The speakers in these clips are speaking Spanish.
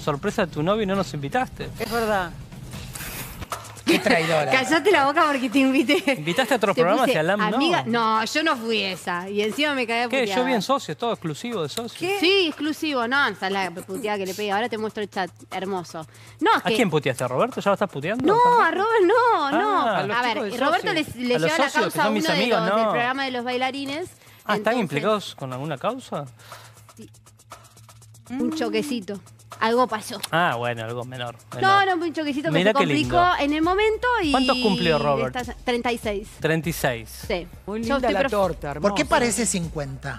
sorpresa de tu novio y no nos invitaste. Es verdad. Qué traidora. Callate la boca porque te invité. ¿Invitaste a otros Te programas puse y a LAM amiga. no? No, yo no fui esa. Y encima me caí a ¿Qué? puteada. Yo vi en Socios, todo exclusivo de Socios. ¿Qué? Sí, exclusivo. No, esa es la puteada que le pegué. Ahora te muestro el chat. Hermoso. No, es ¿A que... quién puteaste? ¿A Roberto? ¿Ya lo estás puteando? No, a Robert no, no. Ah, A ver, Roberto le A los lleva la socios, que causa a son uno mis de amigos, los no. del programa de los bailarines. Ah, ¿están Entonces, implicados con alguna causa? Un choquecito. Algo pasó. Ah, bueno, algo menor. No, no, un choquecito que Mirá se qué complicó lindo. en el momento y... ¿Cuántos cumplió Robert? 36. 36. Sí. Muy Yo linda estoy la torta, hermosa. ¿Por qué parece 50?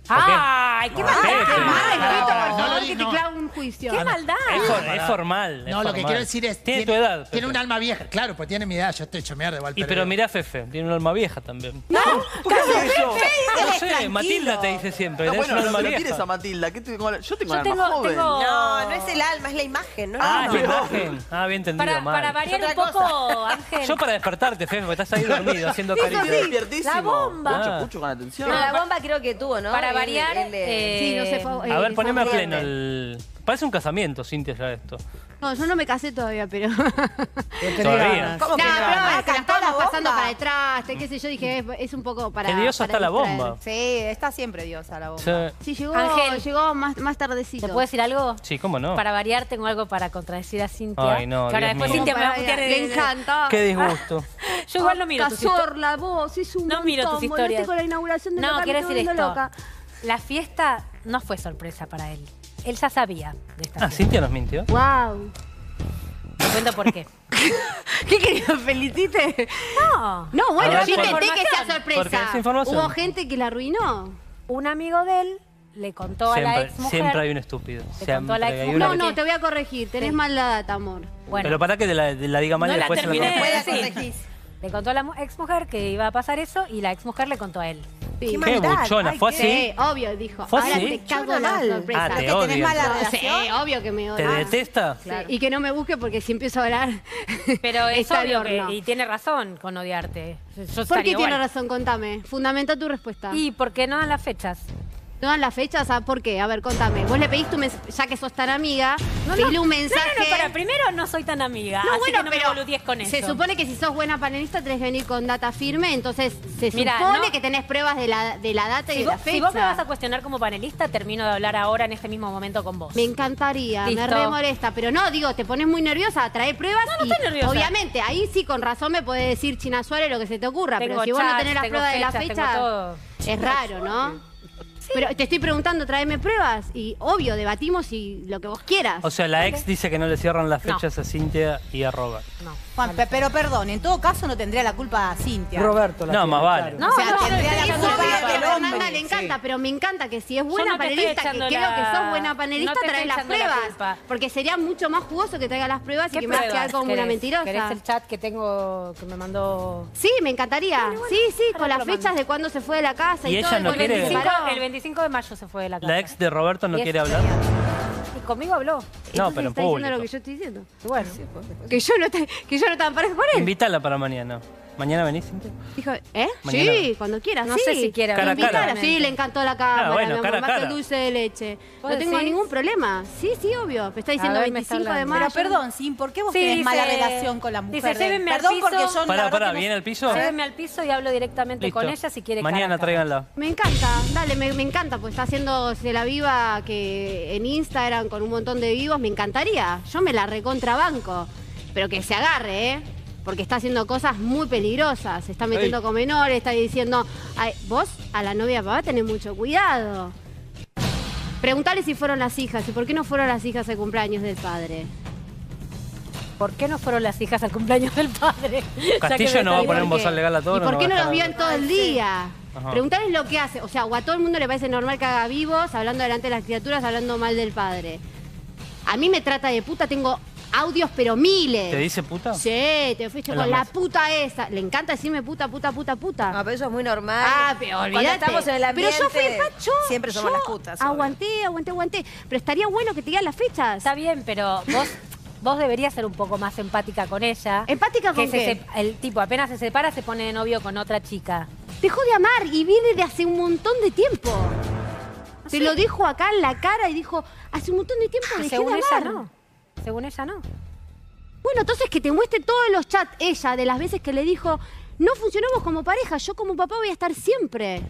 ¡Ay, qué maldad! ¡Qué mal! Respeto, por no lo favor, di- que te no. clavo un juicio. ¡Qué maldad! Es formal. No, lo que quiero decir es... Tiene tu edad, Pepe. Tiene un alma vieja. Claro, pues tiene mi edad. Yo estoy hecho mierda igual. Y pero mirá a Fefe, tiene un alma vieja también. ¿Por qué haces eso? No sé, Matilda te dice siempre, No, tenés bueno, un alma no lo vieja. tires a Matilda. ¿Qué yo tengo un Yo alma joven. No, no es el alma, es la imagen, ¿no? Ah, no, la no. imagen. Ah, bien entendido, mal. Para variar un otra poco, Ángel. Yo para despertarte, Fefe, porque estás ahí dormido, haciendo cariño. Despiertísimo. La bomba. Escucho con atención. Pero la bomba creo que tuvo, ¿no? Para Él- variar, Sí, no sé. A ver, poneme a fue- pleno el... Parece un casamiento, Cintia, ya esto. No, yo no me casé todavía, pero... Todavía. ¿Cómo que No, no? pero Ah, te la cantó la estamos pasando bomba. para detrás, qué sé yo, dije, es un poco para... Qué diosa para está la distraer. bomba. Sí, está siempre diosa la bomba. Sí, Sí, llegó, Ángel. llegó más tardecito. ¿Te puedo decir algo? sí, ¿cómo no? Para variar, tengo algo para contradecir a Cintia. Ay, no, Que ahora Dios después mío. Cintia me va a Para- putear. Le encanta. Qué disgusto. Yo igual no miro tus historias. Cazorla, vos, es un No miro tus montón, historias. volviste con la inauguración de No, local, quiero me decir estoy esto. volviendo loca. La fiesta no fue sorpresa para él. Él ya sabía de esta Ah, fiesta. Cintia nos mintió. Wow. Te cuento por qué. ¿Qué querías? ¿Felicite? No. No, bueno, A ver, yo intenté por- que sea información. sorpresa. Porque es información. Hubo gente que la arruinó. Un amigo de él le contó a la Siempre, ex mujer. siempre hay un estúpido. Te Siempre contó a la hay exmujer. uno No, que- no, te voy a corregir. Tenés Sí. mal la data, amor. Bueno, Pero para que la diga mal No y la después se la terminé. corta. Puede Sí. corregir. le contó a la ex mujer que iba a pasar eso y la ex mujer le contó a él. Sí. Qué Qué maldad. buchona, Ay, ¿fue qué- así? Sí, obvio, dijo. ¿Fue Ahora así? te cago Suena la mal. sorpresa. Ah, ¿Pero te que tenés odian. mala Sí, relación? obvio que me ¿Te odia. detesta? Sí, y que no me busque porque si empiezo a hablar. Pero es está al obvio horno. que, y tiene razón con odiarte. Yo ¿Por estaría qué igual. tiene razón? Contame. Fundamenta tu respuesta. Y porque no dan las fechas. ¿No dan las fechas? ¿Ah, ¿por qué? A ver, contame. Vos le pediste un mensaje, ya que sos tan amiga, pedile un mensaje. No, para primero no soy tan amiga. No, así bueno, que no pero me boludees con eso. se supone que si sos buena panelista tenés que venir con data firme, entonces se Mira, supone no- que tenés pruebas de la data y Si de la vos, fecha. si vos me vas a cuestionar como panelista, termino de hablar ahora en este mismo momento con vos. Me encantaría, me Listo. re molesta, pero no, digo, te pones muy nerviosa, trae pruebas No y estoy nerviosa. obviamente ahí sí con razón me podés decir China Suárez lo que se te ocurra, Tengo pero si vos no chats, tenés las tengo pruebas de la fechas, tengo fecha, todo. es raro, ¿no? Pero te estoy preguntando, tráeme pruebas y obvio, debatimos y lo que vos quieras. O sea, la ex dice que no le cierran las No. fechas a Cintia y a Robert. No. Juan, pero perdón, en todo caso no tendría la culpa Cintia. Roberto la No, tiene, más vale. claro. No, O sea, no, tendría no, la Es no, culpa obvio del que a hombre. Fernanda le encanta, pero me encanta que si es buena no te estoy panelista, que echando creo la- que sos buena panelista, no te trae estoy las echando la pruebas. culpa. Porque sería mucho más jugoso que traiga las pruebas y ¿Qué que me vas a quedar pruebas como una querés? mentirosa. ¿Querés el chat que tengo, que me mandó? Sí, me encantaría. Sí, sí, ahora con las te lo fechas mando. de cuando se fue de la casa y, ¿Y todo. ella y no cuando quiere? se separó. El 25 de mayo se fue de la casa. La ex de Roberto no Y quiere es hablar. genial. Y conmigo habló. No, Entonces pero en está diciendo público. lo que yo estoy diciendo. Y bueno, Que yo no estaba en pareja con él. Invítala para mañana. ¿Mañana venís, Cintia? Dijo, ¿eh? Mañana. Sí, cuando quieras. No sí. sé si quiere Cara a hablar. cara. Invítala. Sí, le encantó la cámara, bueno, mi amor, cara a más que cara. el dulce de leche. ¿Vos No tengo decís? ningún problema. Sí, sí, obvio. Me está diciendo ver, me está 25 de hablando. mayo. Pero perdón, Sin, ¿por qué vos Sí, tenés dice- mala relación con la dice, mujer? de él? llévenme al Perdón piso. porque yo la Pará, verdad pará, que no- ¿viene al piso? Llévenme al piso y hablo directamente Listo. con ella si quiere. Mañana cara a cara. tráiganla. Me encanta, dale, me encanta, pues está haciéndose la viva que en Instagram con un montón de vivos, me encantaría. Yo me la recontrabanco, pero que se agarre, ¿eh? Porque está haciendo cosas muy peligrosas, se está metiendo Ey. con menores, está diciendo, "Ay, vos a la novia de papá tenés mucho cuidado. Preguntale si fueron las hijas y por qué no fueron las hijas al cumpleaños del padre. ¿Por qué no fueron las hijas al cumpleaños del padre? Ya que Castillo me no va a está poner un ¿Por qué? bozal legal a todos. ¿Y por qué no los vio en todo el día? Ajá. Preguntarles lo que hace. O sea, o a todo el mundo le parece normal que haga vivos, hablando delante de las criaturas, hablando mal del padre. A mí me trata de puta, tengo audios, pero miles. ¿Te dice puta? Sí, te fuiste En con la la mesa. puta esa. Le encanta decirme puta, puta, puta, puta. No, pero eso es muy normal. Ah, pero Cuando olvídate. estamos en el ambiente, Pero yo fui facho. siempre somos yo las putas. obvio. Aguanté. Pero estaría bueno que te digan las fechas. Está bien, pero vos deberías ser un poco más empática con ella. ¿Empática con que qué? El tipo apenas se separa se pone de novio con otra chica. Dejó de amar y viene de hace un montón de tiempo. Te lo dijo acá en la cara y dijo, hace un montón de tiempo dejé Según de ella hablar. no. Según ella no. Bueno, entonces que te muestre todos los chats ella de las veces que le dijo, no funcionamos como pareja, yo como papá voy a estar siempre.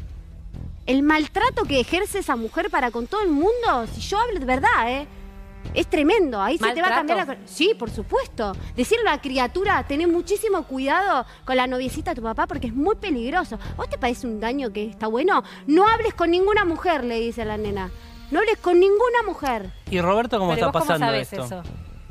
El maltrato que ejerce esa mujer para con todo el mundo, si yo hablo de verdad, es tremendo. Ahí se te va a cambiar la... Sí, por supuesto. Decirle a la criatura, tené muchísimo cuidado con la noviecita de tu papá porque es muy peligroso. ¿Vos te parece un daño que está bueno? No hables con ninguna mujer, le dice a la nena. No hables con ninguna mujer. ¿Y Roberto cómo Pero está vos pasando ¿cómo sabés esto? eso?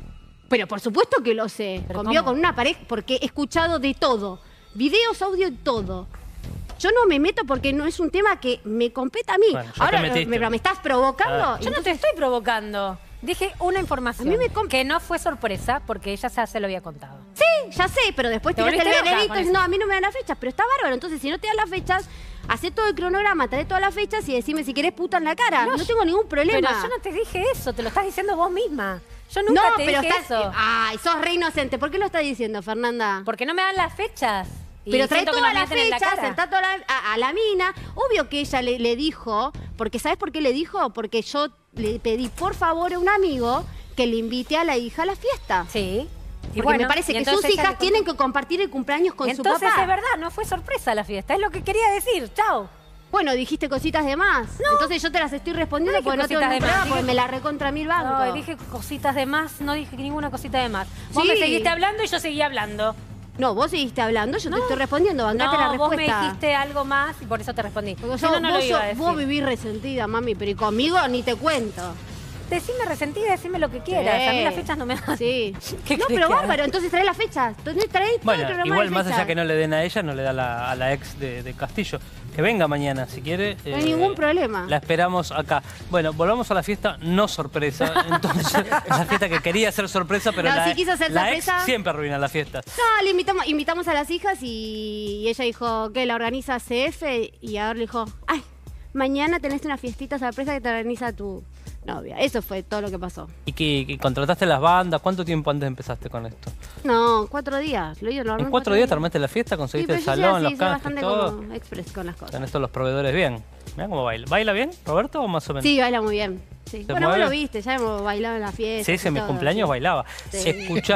Pero por supuesto que lo sé. ¿Pero Convivo cómo? con una pareja porque he escuchado de todo. Videos, audio, todo. Yo no me meto porque no es un tema que me compete a mí. Bueno, ya ahora te metiste. me estás provocando. Ah. Yo no te estoy provocando. Dije una información A mí que no fue sorpresa porque ella ya se lo había contado. Sí, ya sé, pero después Te tiraste el volviste loca veredicto con diciendo, eso. a mí no me dan las fechas, pero está bárbaro. Entonces, si no te dan las fechas, hacé todo el cronograma, trae todas las fechas y decime si querés puta en la cara. No, tengo ningún problema. Pero yo no te dije eso, te lo estás diciendo vos misma. Yo nunca te pero dije estás... eso. Ay, sos re inocente. ¿Por qué lo estás diciendo, Fernanda? Porque no me dan las fechas. Y Pero trae siento que todas nos las mienten en la fechas, cara. sentá a la mina. Obvio que ella le dijo, porque ¿sabes por qué le dijo? Porque yo le pedí por favor a un amigo que le invite a la hija a la fiesta. Sí. Porque Y bueno, me parece y que entonces sus ella hijas le tienen contó. que compartir el cumpleaños con su papá. Entonces es verdad, no fue sorpresa la fiesta, es lo que quería decir. Chao. Bueno, dijiste cositas de más. Entonces yo te las estoy respondiendo No dije porque no tengo cositas ningún de más, problema, porque dije- me la recontra mil banco. No, dije cositas de más, no dije ninguna cosita de más. Vos Sí. me seguiste hablando y yo seguí hablando. No, vos seguiste hablando, yo te estoy respondiendo, bancate la No, vos me respuesta. dijiste algo más y por eso te respondí. Porque Si no, no lo iba a decir. vos vivís resentida, mami, pero y conmigo ni te cuento. Decime resentida, decime lo que quieras. A mí las fechas no me dan. Sí. ¿Qué No, querés pero que haga? bárbaro, entonces trae las fechas. Entonces trae todo el Bueno, programa igual de más allá fechas. que no le den a ella, no le da a la ex de Castillo. Que venga mañana, si quiere. No hay ningún problema. La esperamos acá. Bueno, volvamos a la fiesta, no sorpresa. Entonces, la fiesta que quería ser sorpresa, pero No, la, sí quiso ser la sorpresa. ex siempre arruina las fiestas. No, le invitamos a las hijas y ella dijo que la organiza CF y ahora le dijo, ay, mañana tenés una fiestita sorpresa que te organiza tu novia. Eso fue todo lo que pasó. ¿Y que contrataste las bandas? ¿Cuánto tiempo antes empezaste con esto? No, 4 días. Lo armé ¿En 4 días te armaste la fiesta? Sí, ¿Conseguiste pero el yo soy salón, así, los soy canjes, bastante todo? como express con las cosas. Están estos los proveedores bien. Mirá cómo baila. ¿Baila bien, Roberto, o más o menos? Sí, baila muy bien. Sí. ¿Se Bueno, vos mueve? lo viste, ya hemos bailado en la fiesta. Sí, en mis cumpleaños bailaba. Sí.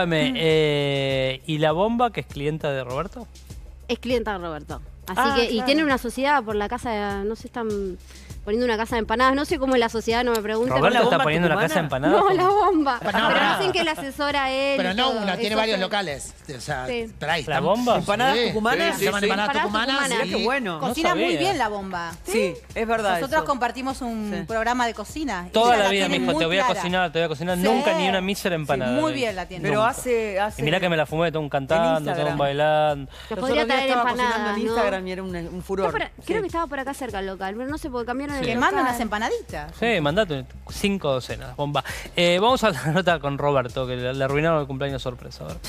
Escúchame, ¿y la bomba, que es clienta de Roberto? Es clienta de Roberto. Así Ah, que, y claro. tiene una sociedad por la casa de, no sé, están poniendo una casa de empanadas. No sé cómo es la sociedad, no me pregunten. ¿Roberto la está bomba poniendo una tucumana? casa de empanadas? No, la bomba. Pero Pero, no, pará. dicen que la asesora él. Pero y no todo. uno, tiene Eso varios sí. locales. O sea, Sí. pero ahí ¿La están- bomba? ¿Empanadas Sí, tucumanas? Se llaman empanadas Empanadas tucumanas. tucumanas. Mirá qué bueno. Cocina sabía. muy bien la bomba. Sí, es verdad. Nosotros eso. compartimos un Sí. programa de cocina. Toda Ella la vida me tiene dijo, muy te voy a clara. cocinar, te voy a cocinar. Sí. Nunca ni una mísera empanada. muy me bien dijo. la tiene. Pero Nunca. hace... Y mirá que me la fumé, todo un cantando, todo Instagram. un bailando. Nos Los podría otros días traer estaba cocinando empanadas, en ¿no? Instagram y era un furor. Creo Sí. que estaba por acá cerca el local, pero no sé, porque cambiaron el Que local. manda unas empanaditas. Sí, mandate 5 docenas, bomba. Vamos a la nota con Roberto, que le arruinaron el cumpleaños sorpresa. A ver.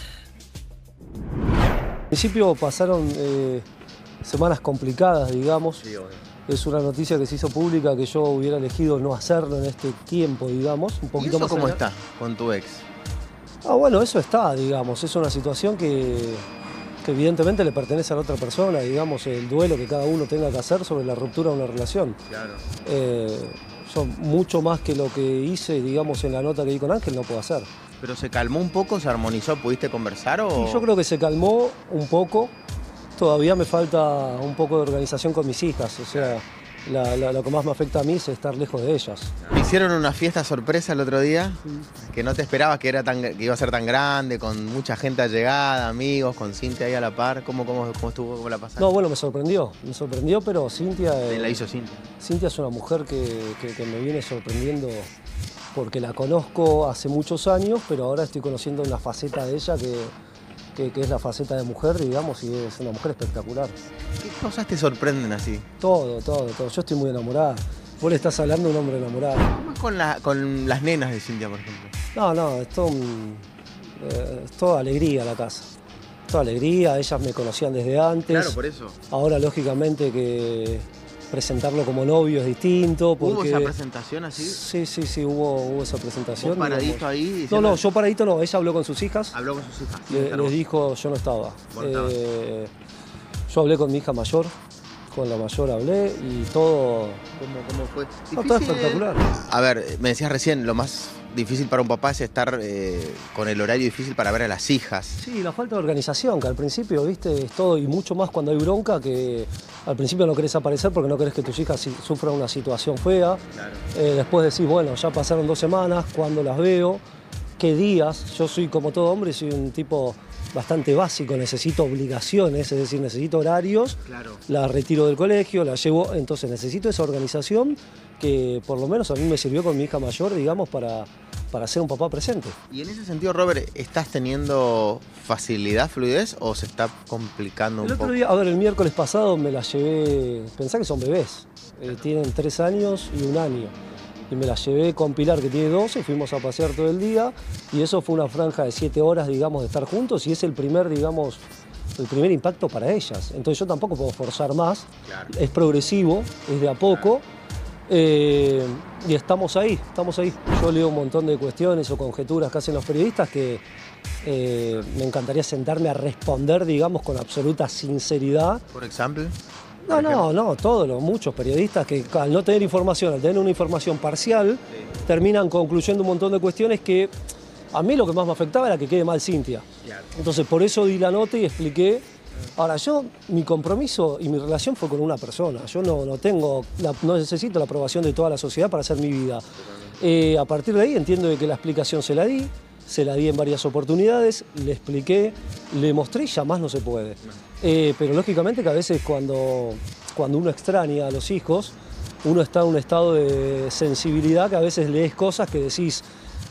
Al principio pasaron semanas complicadas, digamos. Es una noticia que se hizo pública que yo hubiera elegido no hacerlo en este tiempo, digamos. Un ¿Y poquito eso más cómo allá. está con tu ex? Ah, bueno, eso está, digamos. Es una situación que evidentemente le pertenece a la otra persona, digamos, el duelo que cada uno tenga que hacer sobre la ruptura de una relación. Claro. Yo mucho más que lo que hice, digamos, en la nota que di con Ángel, no puedo hacer. ¿Pero se calmó un poco, se armonizó, pudiste conversar o...? Y yo creo que se calmó un poco. Todavía me falta un poco de organización con mis hijas. O sea, lo que más me afecta a mí es estar lejos de ellas. ¿Te hicieron una fiesta sorpresa el otro día? Que no te esperabas que que iba a ser tan grande, con mucha gente allegada, amigos, con Cintia ahí a la par. ¿Cómo estuvo? ¿Cómo la pasaste? No, bueno, me sorprendió, pero Cintia... La hizo Cintia. Cintia es una mujer que me viene sorprendiendo porque la conozco hace muchos años, pero ahora estoy conociendo una faceta de ella que es la faceta de mujer, digamos, y es una mujer espectacular. ¿Qué cosas te sorprenden así? Todo. Yo estoy muy enamorada. Vos le estás hablando a un hombre enamorado. ¿Cómo es con las nenas de Cintia, por ejemplo? No, es toda alegría la casa. Toda alegría, ellas me conocían desde antes. Claro, por eso. Ahora, lógicamente, que presentarlo como novio es distinto. Porque... ¿Hubo esa presentación así? Sí, hubo esa presentación. ¿Vos paradito digamos. ahí? Diciendo... No, yo paradito no. Ella habló con sus hijas. Habló con sus hijas. Les dijo, yo no estaba. Vos no estabas. Yo hablé con mi hija mayor, con la mayor hablé y todo... ¿Cómo fue? No, todo espectacular. A ver, me decías recién, lo más difícil para un papá es estar con el horario difícil para ver a las hijas. Sí, la falta de organización, que al principio, viste, es todo y mucho más cuando hay bronca, que al principio no querés aparecer porque no querés que tus hijas sufran una situación fea. Claro. Después decís, bueno, ya pasaron 2 semanas, ¿cuándo las veo? ¿Qué días? Yo soy como todo hombre, soy un tipo bastante básico, necesito obligaciones, es decir, necesito horarios, Claro. la retiro del colegio, la llevo, entonces necesito esa organización que por lo menos a mí me sirvió con mi hija mayor, digamos, para ser un papá presente. Y en ese sentido, Robert, ¿estás teniendo facilidad, fluidez o se está complicando un El poco? otro día, a ver, el miércoles pasado me las llevé, pensá que son bebés, tienen 3 años y 1 año. Y me las llevé con Pilar, que tiene 12, fuimos a pasear todo el día y eso fue una franja de 7 horas, digamos, de estar juntos y es el primer, digamos, el primer impacto para ellas. Entonces yo tampoco puedo forzar más, Claro. es progresivo, es de a poco y estamos ahí. Yo leo un montón de cuestiones o conjeturas que hacen los periodistas que me encantaría sentarme a responder, digamos, con absoluta sinceridad. Por ejemplo. No, muchos periodistas que al no tener información, al tener una información parcial, terminan concluyendo un montón de cuestiones que a mí lo que más me afectaba era que quede mal Cintia. Claro. Entonces por eso di la nota y expliqué. Ahora mi compromiso y mi relación fue con una persona. Yo no necesito la aprobación de toda la sociedad para hacer mi vida. A partir de ahí entiendo de que la explicación se la di en varias oportunidades, le expliqué, le mostré y ya más no se puede. Pero lógicamente que a veces cuando uno extraña a los hijos, uno está en un estado de sensibilidad que a veces lees cosas que decís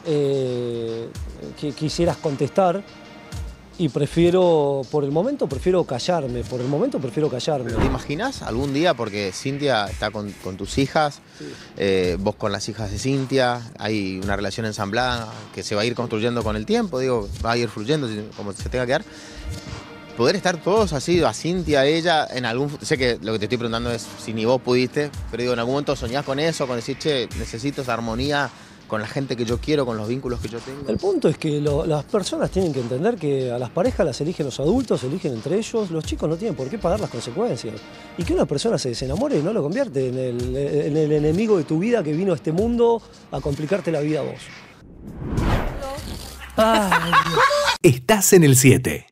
que quisieras contestar y por el momento prefiero callarme. ¿Te imaginas algún día, porque Cintia está con tus hijas, vos con las hijas de Cintia, hay una relación ensamblada que se va a ir construyendo con el tiempo, digo, va a ir fluyendo como se tenga que dar? Poder estar todos así, a Cintia, a ella, en algún... Sé que lo que te estoy preguntando es si ni vos pudiste, pero digo, en algún momento soñás con eso, con decir, che, necesito esa armonía con la gente que yo quiero, con los vínculos que yo tengo. El punto es que las personas tienen que entender que a las parejas las eligen los adultos, se eligen entre ellos, los chicos no tienen por qué pagar las consecuencias. Y que una persona se desenamore no lo convierte en el enemigo de tu vida que vino a este mundo a complicarte la vida a vos. Estás en el 7.